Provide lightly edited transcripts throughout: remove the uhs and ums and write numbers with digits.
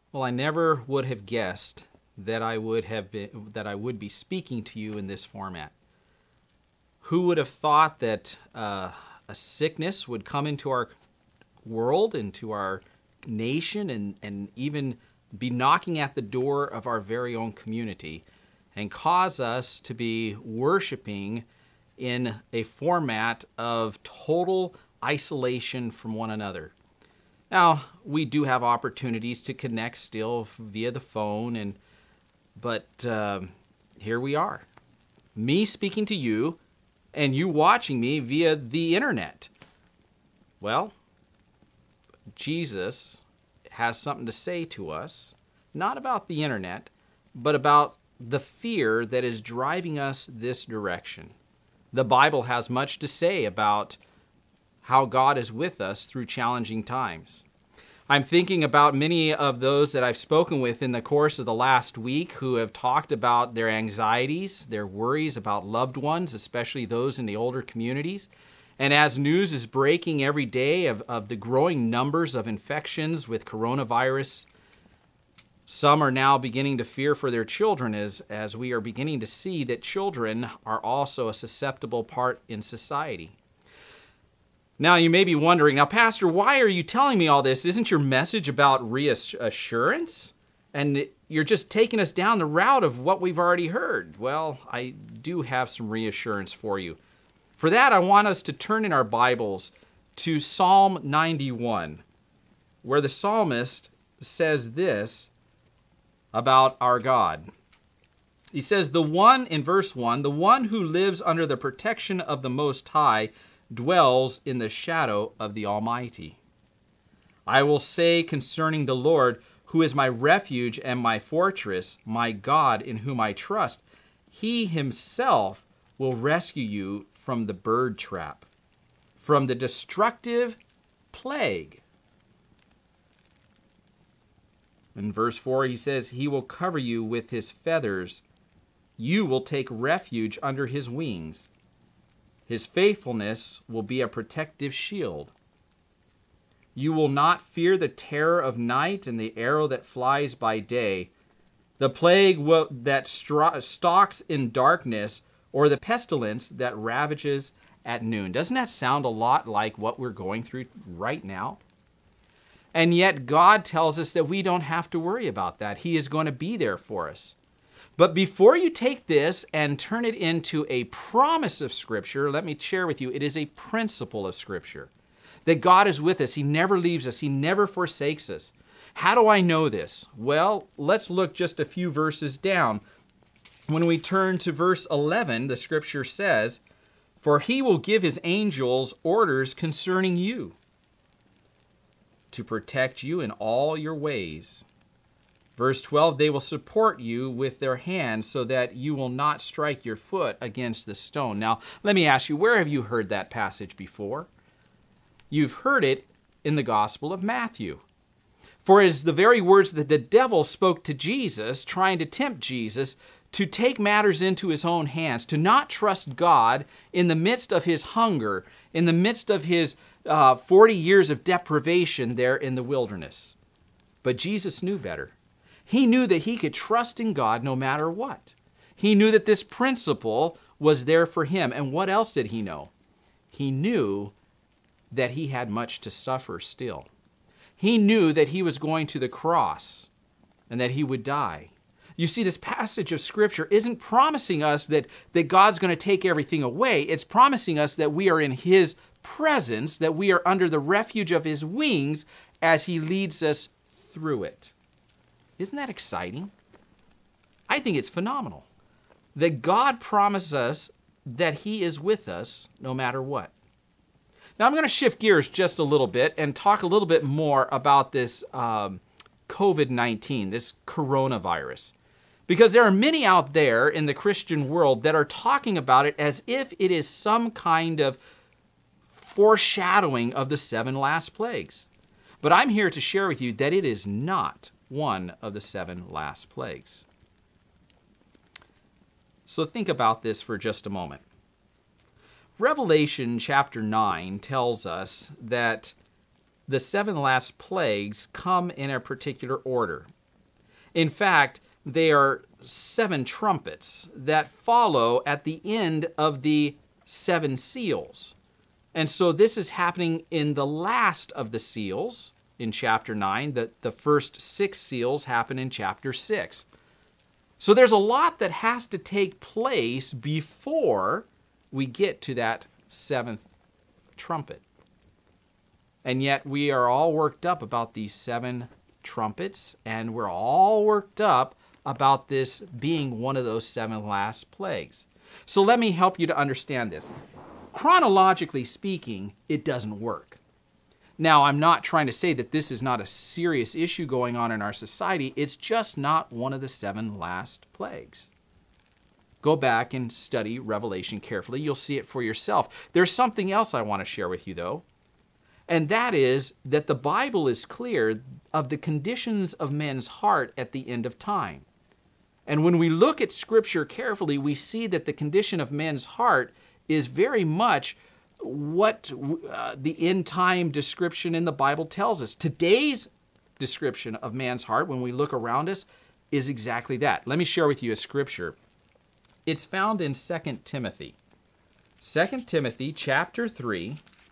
Well, I never would have guessed that I would be speaking to you in this format. Who would have thought that a sickness would come into our world, into our nation, and even be knocking at the door of our very own community and cause us to be worshiping in a format of total isolation from one another. Now, we do have opportunities to connect still via the phone, but here we are. Me speaking to you and you watching me via the internet. Well, Jesus has something to say to us, not about the internet, but about the fear that is driving us this direction. The Bible has much to say about how God is with us through challenging times. I'm thinking about many of those that I've spoken with in the course of the last week who have talked about their anxieties, their worries about loved ones, especially those in the older communities. And as news is breaking every day of the growing numbers of infections with coronavirus, some are now beginning to fear for their children as we are beginning to see that children are also a susceptible part in society. Now, you may be wondering, now, Pastor, why are you telling me all this? Isn't your message about reassurance? And you're just taking us down the route of what we've already heard. Well, I do have some reassurance for you. For that, I want us to turn in our Bibles to Psalm 91, where the psalmist says this about our God. He says, in verse 1, the one who lives under the protection of the Most High dwells in the shadow of the Almighty. I will say concerning the Lord, who is my refuge and my fortress, my God in whom I trust, he himself will rescue you from the bird trap, from the destructive plague. In verse 4, he says, he will cover you with his feathers. You will take refuge under his wings. His faithfulness will be a protective shield. You will not fear the terror of night and the arrow that flies by day, the plague that stalks in darkness, or the pestilence that ravages at noon. Doesn't that sound a lot like what we're going through right now? And yet God tells us that we don't have to worry about that. He is going to be there for us. But before you take this and turn it into a promise of Scripture, let me share with you, it is a principle of Scripture. That God is with us. He never leaves us. He never forsakes us. How do I know this? Well, let's look just a few verses down. When we turn to verse 11, the Scripture says, for he will give his angels orders concerning you, to protect you in all your ways. Verse 12, they will support you with their hands so that you will not strike your foot against the stone. Now, let me ask you, where have you heard that passage before? You've heard it in the Gospel of Matthew. For it is the very words that the devil spoke to Jesus, trying to tempt Jesus to take matters into his own hands, to not trust God in the midst of his hunger, in the midst of his 40 years of deprivation there in the wilderness. But Jesus knew better. He knew that he could trust in God no matter what. He knew that this principle was there for him. And what else did he know? He knew that he had much to suffer still. He knew that he was going to the cross and that he would die. You see, this passage of Scripture isn't promising us that God's going to take everything away. It's promising us that we are in his presence, that we are under the refuge of his wings as he leads us through it. Isn't that exciting? I think it's phenomenal that God promises us that he is with us no matter what. Now, I'm going to shift gears just a little bit and talk a little bit more about this COVID-19, this coronavirus. Because there are many out there in the Christian world that are talking about it as if it is some kind of foreshadowing of the 7 last plagues. But I'm here to share with you that it is not one of the 7 last plagues. So think about this for just a moment. Revelation chapter 9 tells us that the 7 last plagues come in a particular order. In fact, they are 7 trumpets that follow at the end of the 7 seals. And so this is happening in the last of the seals in chapter 9. The first 6 seals happen in chapter 6. So there's a lot that has to take place before we get to that 7th trumpet. And yet we are all worked up about these 7 trumpets, and we're all worked up about this being one of those 7 last plagues. So let me help you to understand this. Chronologically speaking, it doesn't work. Now, I'm not trying to say that this is not a serious issue going on in our society. It's just not one of the 7 last plagues. Go back and study Revelation carefully. You'll see it for yourself. There's something else I want to share with you, though, and that is that the Bible is clear of the conditions of men's heart at the end of time. And when we look at Scripture carefully, we see that the condition of men's heart is very much what the end time description in the Bible tells us. Today's description of man's heart, when we look around us, is exactly that. Let me share with you a scripture. It's found in 2 Timothy. 2 Timothy chapter 3,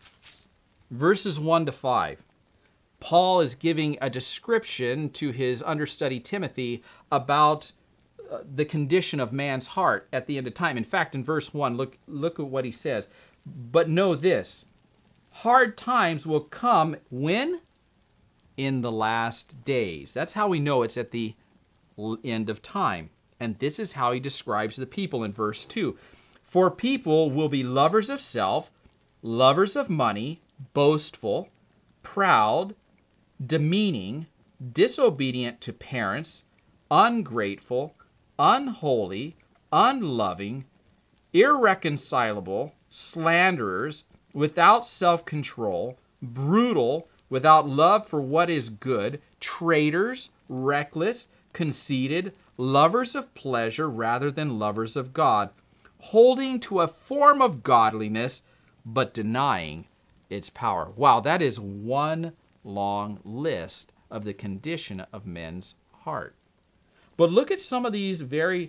verses 1 to 5. Paul is giving a description to his understudy Timothy about the condition of man's heart at the end of time. In fact, in verse 1, look at what he says. But know this, hard times will come when? In the last days. That's how we know it's at the end of time. And this is how he describes the people in verse 2. For people will be lovers of self, lovers of money, boastful, proud, demeaning, disobedient to parents, ungrateful, unholy, unloving, irreconcilable, slanderers, without self-control, brutal, without love for what is good, traitors, reckless, conceited, lovers of pleasure rather than lovers of God, holding to a form of godliness, but denying its power. Wow, that is one long list of the condition of men's heart. But look at some of these very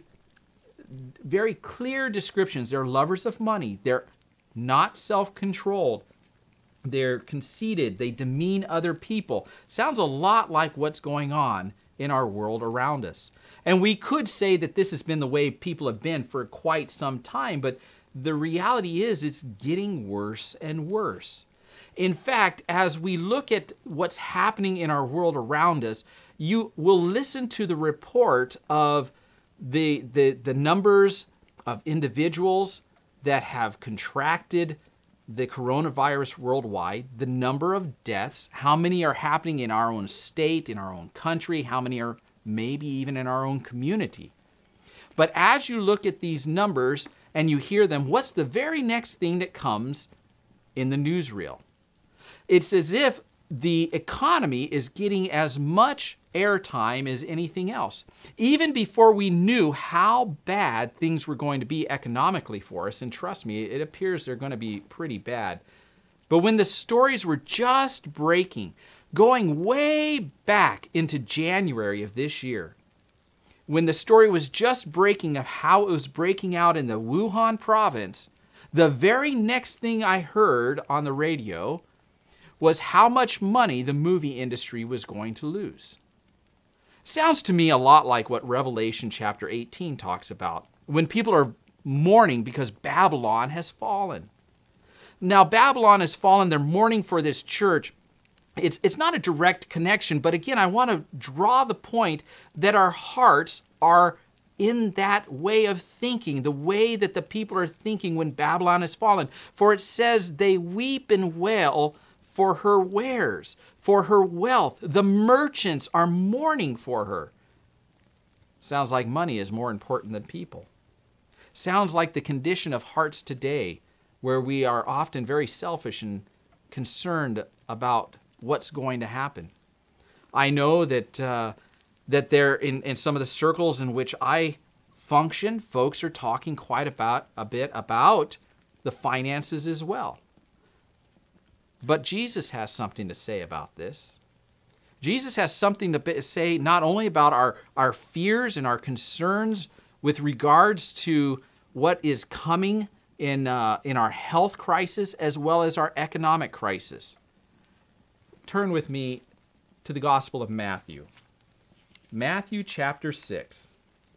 clear descriptions. They're lovers of money. They're not self-controlled. They're conceited. They demean other people. Sounds a lot like what's going on in our world around us. And we could say that this has been the way people have been for quite some time, but the reality is it's getting worse and worse. In fact, as we look at what's happening in our world around us, you will listen to the report of the numbers of individuals that have contracted the coronavirus worldwide, the number of deaths, how many are happening in our own state, in our own country, how many are maybe even in our own community. But as you look at these numbers and you hear them, what's the very next thing that comes in the newsreel? It's as if the economy is getting as much airtime as anything else. Even before we knew how bad things were going to be economically for us, and trust me, it appears they're going to be pretty bad. But when the stories were just breaking, going way back into January of this year, when the story was just breaking of how it was breaking out in the Wuhan province, the very next thing I heard on the radio was how much money the movie industry was going to lose. Sounds to me a lot like what Revelation chapter 18 talks about, when people are mourning because Babylon has fallen. Now, Babylon has fallen, they're mourning for this church. It's not a direct connection, but again, I want to draw the point that our hearts are in that way of thinking, the way that the people are thinking when Babylon has fallen. For it says, they weep and wail for her wares, for her wealth. The merchants are mourning for her. Sounds like money is more important than people. Sounds like the condition of hearts today, where we are often very selfish and concerned about what's going to happen. I know that that there in some of the circles in which I function, folks are talking quite a bit about the finances as well. But Jesus has something to say about this. Jesus has something to say not only about our fears and our concerns with regards to what is coming in our health crisis as well as our economic crisis. Turn with me to the Gospel of Matthew. Matthew chapter 6.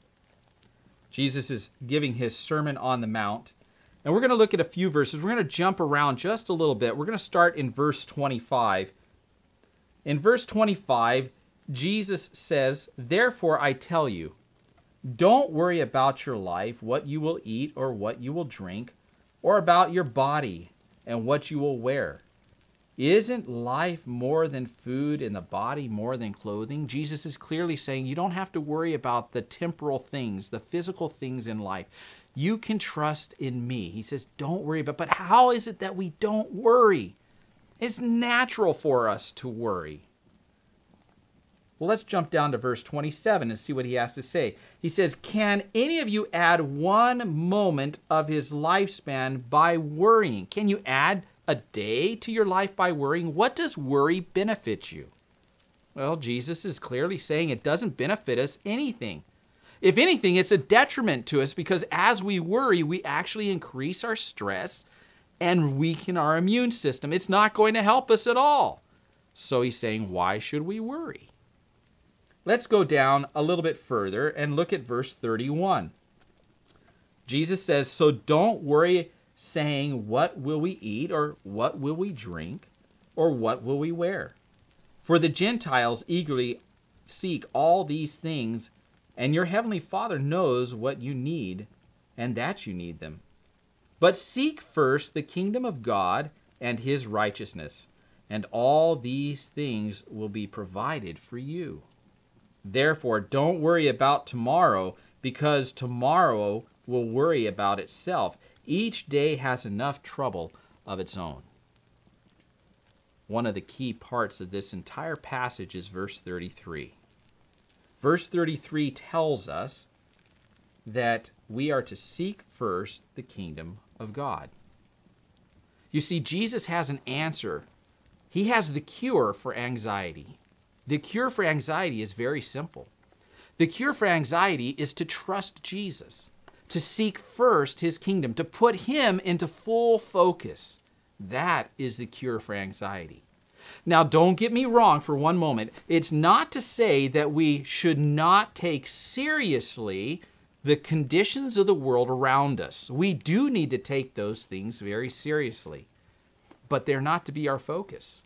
Jesus is giving his Sermon on the Mount. And we're going to look at a few verses. We're going to jump around just a little bit. We're going to start in verse 25. In verse 25, Jesus says, "Therefore I tell you, don't worry about your life, what you will eat or what you will drink, or about your body and what you will wear. Isn't life more than food and the body more than clothing?" Jesus is clearly saying you don't have to worry about the temporal things, the physical things in life. You can trust in me. He says, don't worry about it. But how is it that we don't worry? It's natural for us to worry. Well, let's jump down to verse 27 and see what he has to say. He says, "Can any of you add 1 moment of his lifespan by worrying?" Can you add a day to your life by worrying? What does worry benefit you? Well, Jesus is clearly saying it doesn't benefit us anything. If anything, it's a detriment to us because as we worry, we actually increase our stress and weaken our immune system. It's not going to help us at all. So he's saying, why should we worry? Let's go down a little bit further and look at verse 31. Jesus says, "So don't worry saying, what will we eat, or what will we drink, or what will we wear? For the Gentiles eagerly seek all these things, and your heavenly Father knows what you need, and that you need them. But seek first the kingdom of God and his righteousness, and all these things will be provided for you. Therefore, don't worry about tomorrow, because tomorrow will worry about itself. Each day has enough trouble of its own." One of the key parts of this entire passage is verse 33. Verse 33 tells us that we are to seek first the kingdom of God. You see, Jesus has an answer. He has the cure for anxiety. The cure for anxiety is very simple. The cure for anxiety is to trust Jesus, to seek first his kingdom, to put him into full focus. That is the cure for anxiety. Now, don't get me wrong for one moment. It's not to say that we should not take seriously the conditions of the world around us. We do need to take those things very seriously, but they're not to be our focus.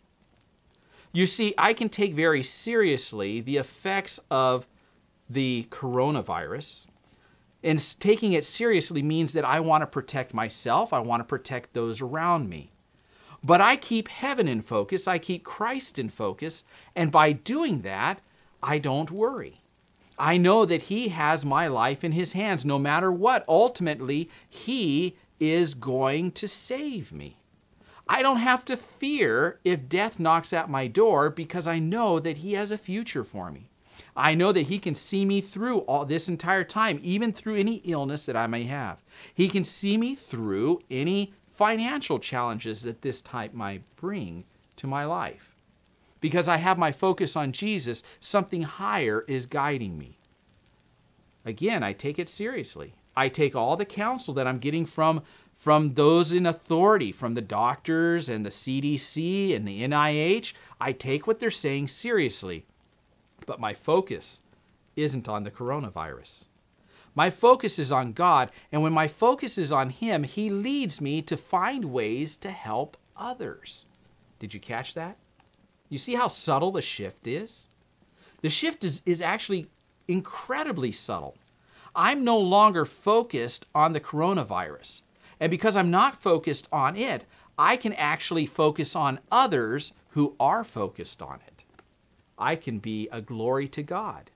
You see, I can take very seriously the effects of the coronavirus, and taking it seriously means that I want to protect myself, I want to protect those around me. But I keep heaven in focus, I keep Christ in focus, and by doing that, I don't worry. I know that he has my life in his hands. No matter what, ultimately, he is going to save me. I don't have to fear if death knocks at my door because I know that he has a future for me. I know that he can see me through all this entire time, even through any illness that I may have. He can see me through any financial challenges that this type might bring to my life. Because I have my focus on Jesus, something higher is guiding me. Again, I take it seriously. I take all the counsel that I'm getting from those in authority, from the doctors and the CDC and the NIH. I take what they're saying seriously. But my focus isn't on the coronavirus. My focus is on God, and when my focus is on him, he leads me to find ways to help others. Did you catch that? You see how subtle the shift is? The shift is actually incredibly subtle. I'm no longer focused on the coronavirus. And because I'm not focused on it, I can actually focus on others who are focused on it. I can be a glory to God.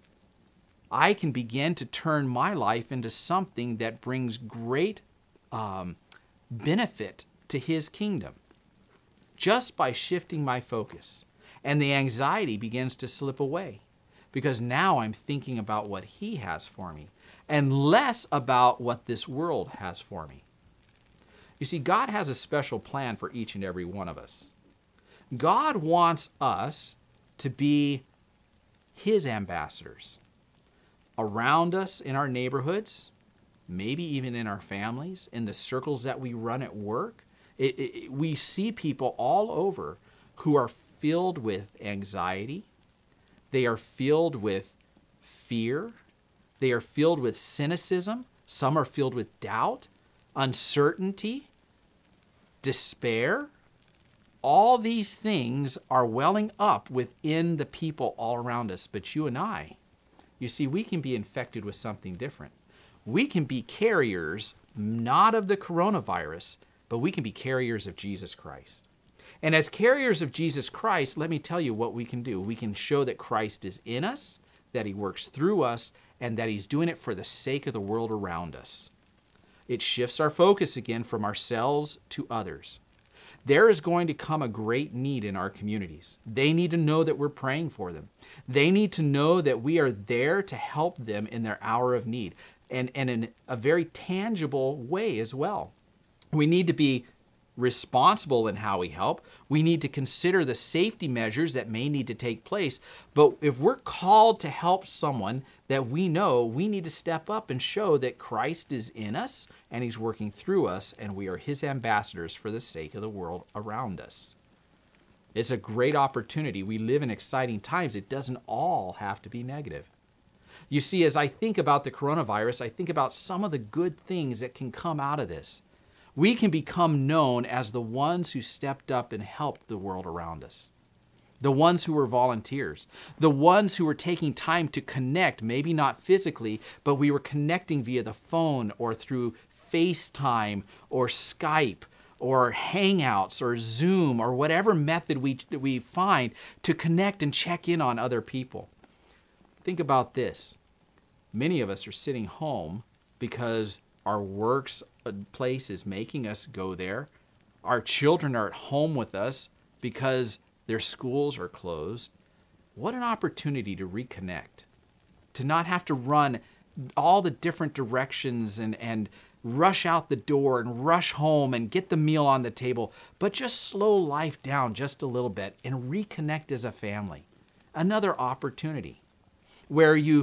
I can begin to turn my life into something that brings great benefit to his kingdom just by shifting my focus. And the anxiety begins to slip away because now I'm thinking about what he has for me and less about what this world has for me. You see, God has a special plan for each and every one of us. God wants us to be his ambassadors. Around us in our neighborhoods, maybe even in our families, in the circles that we run at work, we see people all over who are filled with anxiety. They are filled with fear. They are filled with cynicism. Some are filled with doubt, uncertainty, despair. All these things are welling up within the people all around us. But you and I, you see, we can be infected with something different. We can be carriers, not of the coronavirus, but we can be carriers of Jesus Christ. And as carriers of Jesus Christ, let me tell you what we can do. We can show that Christ is in us, that he works through us, and that he's doing it for the sake of the world around us. It shifts our focus again from ourselves to others. There is going to come a great need in our communities. They need to know that we're praying for them. They need to know that we are there to help them in their hour of need, and in a very tangible way as well. We need to be responsible in how we help. We need to consider the safety measures that may need to take place. But if we're called to help someone that we know, we need to step up and show that Christ is in us and he's working through us, and we are his ambassadors for the sake of the world around us. It's a great opportunity. We live in exciting times. It doesn't all have to be negative. You see, as I think about the coronavirus, I think about some of the good things that can come out of this. We can become known as the ones who stepped up and helped the world around us. The ones who were volunteers. The ones who were taking time to connect, maybe not physically, but we were connecting via the phone or through FaceTime or Skype or Hangouts or Zoom or whatever method we find to connect and check in on other people. Think about this. Many of us are sitting home because our workplace is making us go there. Our children are at home with us because their schools are closed. What an opportunity to reconnect, to not have to run all the different directions and rush out the door and rush home and get the meal on the table, but just slow life down just a little bit and reconnect as a family. Another opportunity where you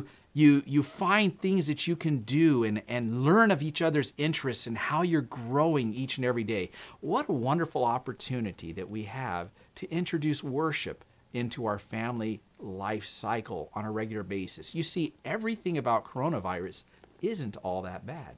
find things that you can do and learn of each other's interests and how you're growing each and every day. What a wonderful opportunity that we have to introduce worship into our family life cycle on a regular basis. You see, everything about coronavirus isn't all that bad.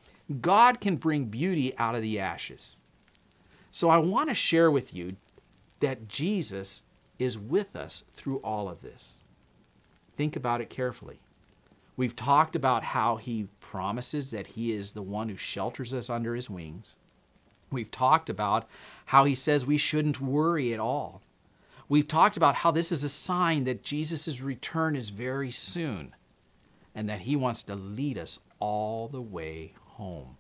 God can bring beauty out of the ashes. So I want to share with you that Jesus is with us through all of this. Think about it carefully. We've talked about how he promises that he is the one who shelters us under his wings. We've talked about how he says we shouldn't worry at all. We've talked about how this is a sign that Jesus' return is very soon and that he wants to lead us all the way home.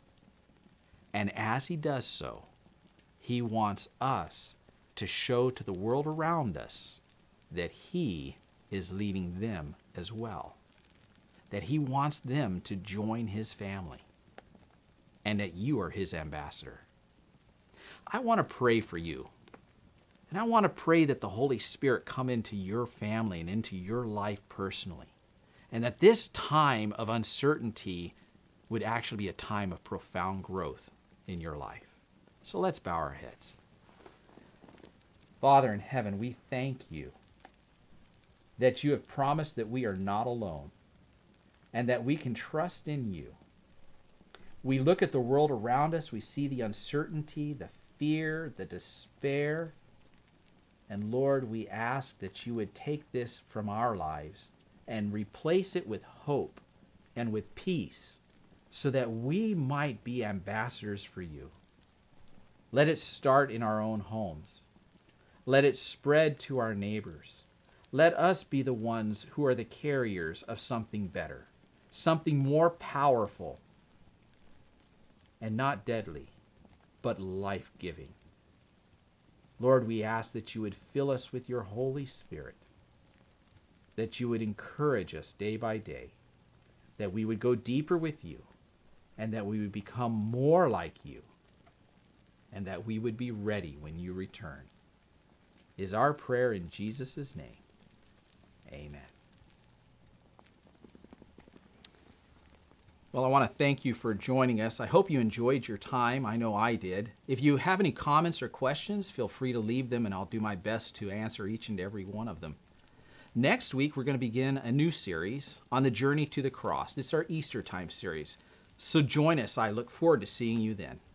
And as he does so, he wants us to show to the world around us that he is leading them as well, that he wants them to join his family, and that you are his ambassador. I want to pray for you, and I want to pray that the Holy Spirit come into your family and into your life personally, and that this time of uncertainty would actually be a time of profound growth in your life. So let's bow our heads. Father in heaven, we thank you that you have promised that we are not alone and that we can trust in you. We look at the world around us, we see the uncertainty, the fear, the despair, and Lord, we ask that you would take this from our lives and replace it with hope and with peace so that we might be ambassadors for you. Let it start in our own homes. Let it spread to our neighbors. Let us be the ones who are the carriers of something better, something more powerful and not deadly, but life-giving. Lord, we ask that you would fill us with your Holy Spirit, that you would encourage us day by day, that we would go deeper with you, and that we would become more like you, and that we would be ready when you return. Is our prayer in Jesus' name. Amen. Well, I want to thank you for joining us. I hope you enjoyed your time. I know I did. If you have any comments or questions, feel free to leave them and I'll do my best to answer each and every one of them. Next week, we're going to begin a new series on the journey to the cross. It's our Easter time series. So join us. I look forward to seeing you then.